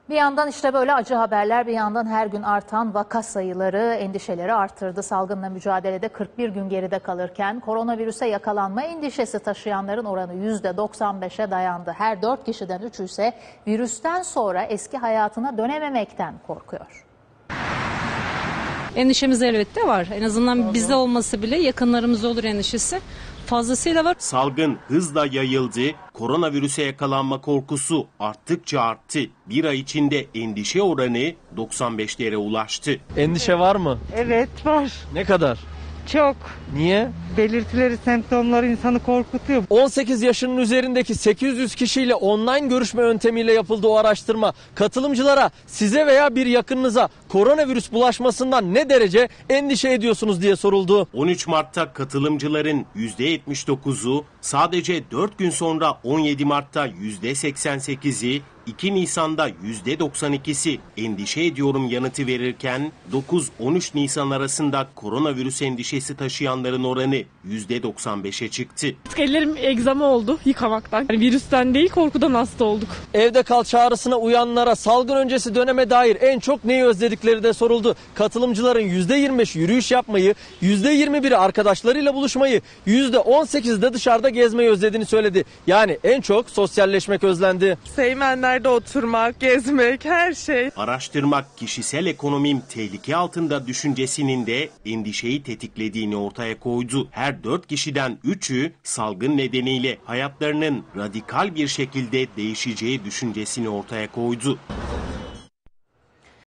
Bir yandan işte böyle acı haberler, bir yandan her gün artan vaka sayıları endişeleri arttırdı. Salgınla mücadelede 41 gün geride kalırken koronavirüse yakalanma endişesi taşıyanların oranı %95'e dayandı. Her 4 kişiden 3'ü ise virüsten sonra eski hayatına dönememekten korkuyor. Endişemiz elbette var. En azından bizde olması bile yakınlarımız olur endişesi. Fazlasıyla var. Salgın hızla yayıldı. Koronavirüse yakalanma korkusu arttıkça arttı. Bir ay içinde endişe oranı 95'lere ulaştı. Endişe var mı? Evet var. Ne kadar? Çok. Niye? Belirtileri, semptomları insanı korkutuyor. 18 yaşının üzerindeki 800 kişiyle online görüşme yöntemiyle yapıldı o araştırma. Katılımcılara size veya bir yakınınıza koronavirüs bulaşmasından ne derece endişe ediyorsunuz diye soruldu. 13 Mart'ta katılımcıların %79'u, sadece 4 gün sonra 17 Mart'ta %88'i, 2 Nisan'da %92'si endişe ediyorum yanıtı verirken 9-13 Nisan arasında koronavirüs endişesi taşıyanların oranı %95'e çıktı. Ellerim egzama oldu yıkamaktan. Yani virüsten değil korkudan hasta olduk. Evde kal çağrısına uyanlara salgın öncesi döneme dair en çok neyi özledikleri de soruldu. Katılımcıların %25 yürüyüş yapmayı, %21'i arkadaşlarıyla buluşmayı, %18'i de dışarıda gezmeyi özlediğini söyledi. Yani en çok sosyalleşmek özlendi. Seymenlerde oturmak, gezmek, her şey. Araştırmak kişisel ekonomim tehlike altında düşüncesinin de endişeyi tetiklediğini ortaya koydu. Her 4 kişiden 3'ü salgın nedeniyle hayatlarının radikal bir şekilde değişeceği düşüncesini ortaya koydu.